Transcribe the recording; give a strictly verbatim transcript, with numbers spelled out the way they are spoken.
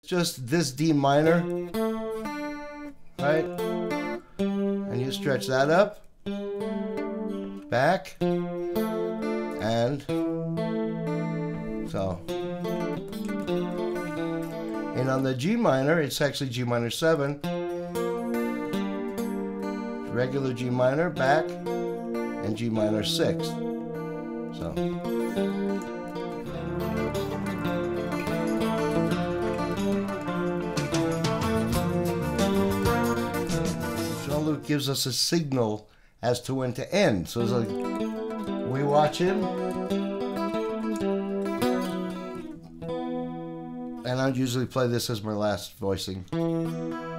just this D minor, right? And you stretch that up, back, and so. And on the G minor, it's actually G minor seven. Regular G minor, back, and G minor six. So. Jean Luc gives us a signal as to when to end. So it's like, we watch him. And I'd usually play this as my last voicing.